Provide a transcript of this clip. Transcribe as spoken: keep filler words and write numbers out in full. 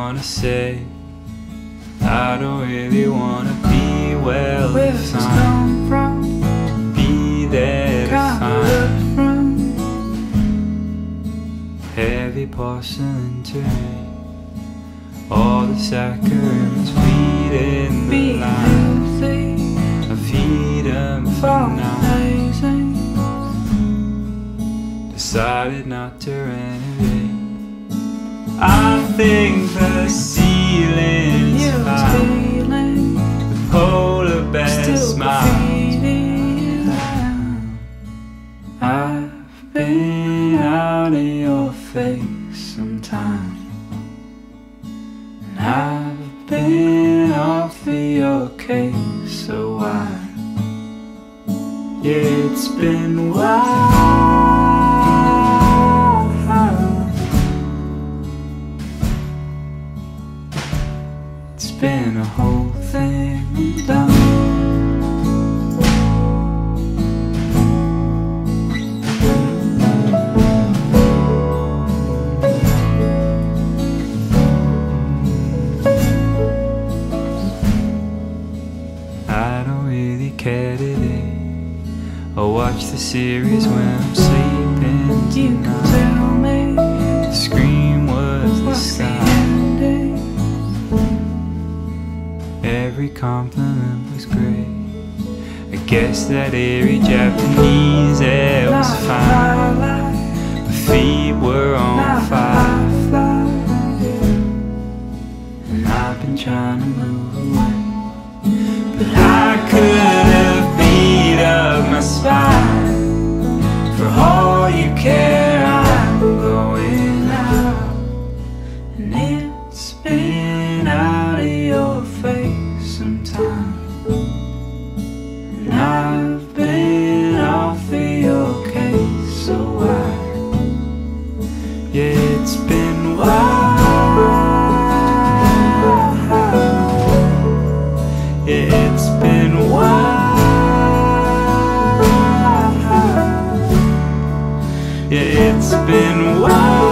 wanna say I don't really wanna be well Where's this defined. come from? Be there to Can't find look from heavy porcelain terrain. All the saccharin's feeding the being line. healthy, I feed them for far now. amazing. Decided not to renovate. I think the ceiling's You're fine. stealing, The polar bear still smile. graffiti. I've been out of your face sometime, and I've been off of your case so wide. Yeah, it's been wild. It's been a whole thing done. I don't really care today. I'll watch the series when I'm sleeping You can tonight. tell me The scream was the what's the sky. ending. Every compliment was great. I guess that airy Japanese air was Not a fine. highlight, My feet were on not a fire, firefly. and I've been trying to move away. But I could have beat up my spine. For all you care, I'm going out, And it's been out of your face sometime, and I've been off of your case so wide. Yeah, it's been wild. Yeah, it's been wild. Yeah, it's been wild.